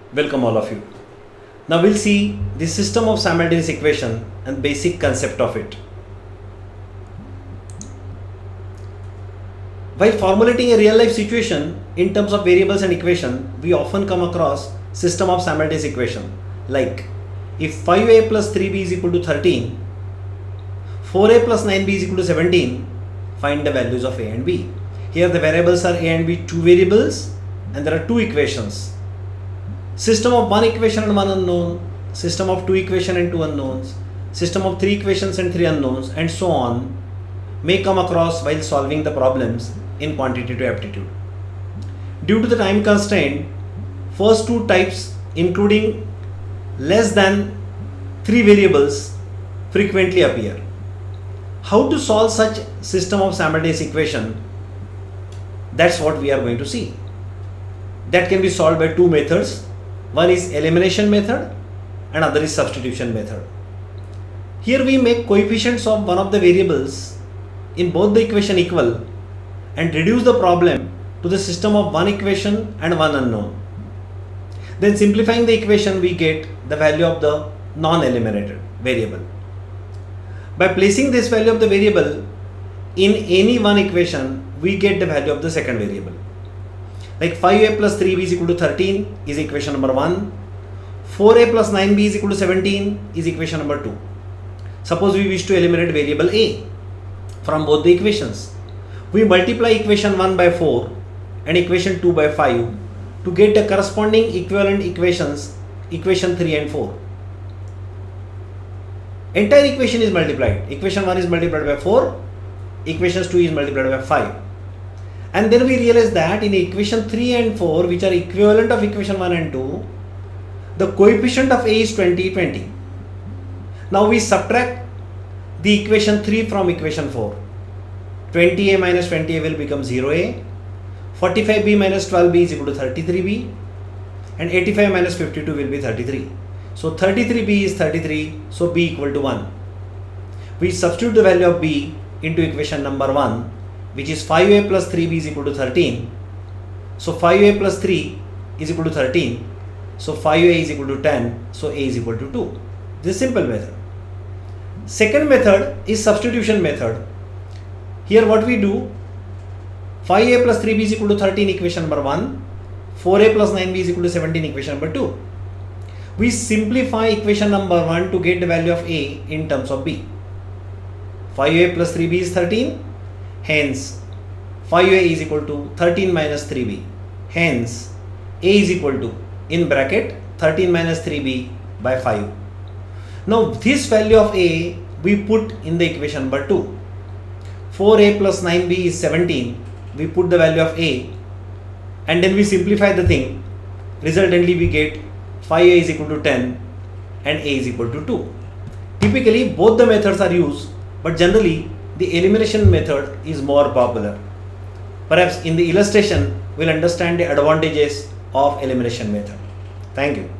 Welcome all of you. Now we'll see the system of simultaneous equation and basic concept of it. While formulating a real life situation in terms of variables and equation, we often come across system of simultaneous equation like if 5a plus 3b is equal to 13, 4a plus 9b is equal to 17, find the values of a and b. Here the variables are a and b, two variables, and there are two equations. System of one equation and one unknown, system of two equation and two unknowns, system of three equations and three unknowns, and so on may come across while solving the problems in quantitative aptitude. Due to the time constraint, first two types, including less than three variables, frequently appear. How to solve such system of simultaneous equation? That's what we are going to see. That can be solved by two methods. One is elimination method and other is substitution method. Here we make coefficients of one of the variables in both the equation equal and reduce the problem to the system of one equation and one unknown. Then simplifying the equation, we get the value of the non-eliminated variable. By placing this value of the variable in any one equation, we get the value of the second variable. Like 5a plus 3b is equal to 13 is equation number 1. 4a plus 9b is equal to 17 is equation number 2. Suppose we wish to eliminate variable a from both the equations. We multiply equation 1 by 4 and equation 2 by 5 to get the corresponding equivalent equations, equation 3 and 4. Entire equation is multiplied. Equation 1 is multiplied by 4, equations 2 is multiplied by 5. And then we realize that in equation 3 and 4, which are equivalent of equation 1 and 2, the coefficient of a is 20, 20. Now we subtract the equation 3 from equation 4. 20a minus 20a will become 0a. 45b minus 12b is equal to 33b. And 85 minus 52 will be 33. So 33b is 33, so b equal to 1. We substitute the value of b into equation number 1, which is 5a plus 3b is equal to 13. So 5a plus 3 is equal to 13. So 5a is equal to 10. So a is equal to 2. This is simple method. Second method is substitution method. Here what we do, 5a plus 3b is equal to 13 equation number 1. 4a plus 9b is equal to 17 equation number 2. We simplify equation number 1 to get the value of a in terms of b. 5a plus 3b is 13. Hence 5a is equal to 13 minus 3b. Hence a is equal to, in bracket, 13 minus 3b by 5. Now this value of a we put in the equation number 2. 4a plus 9b is 17. We put the value of a and then we simplify the thing. Resultantly we get 5a is equal to 10 and a is equal to 2. Typically both the methods are used, but generally the elimination method is more popular. Perhaps in the illustration we'll understand the advantages of elimination method. Thank you.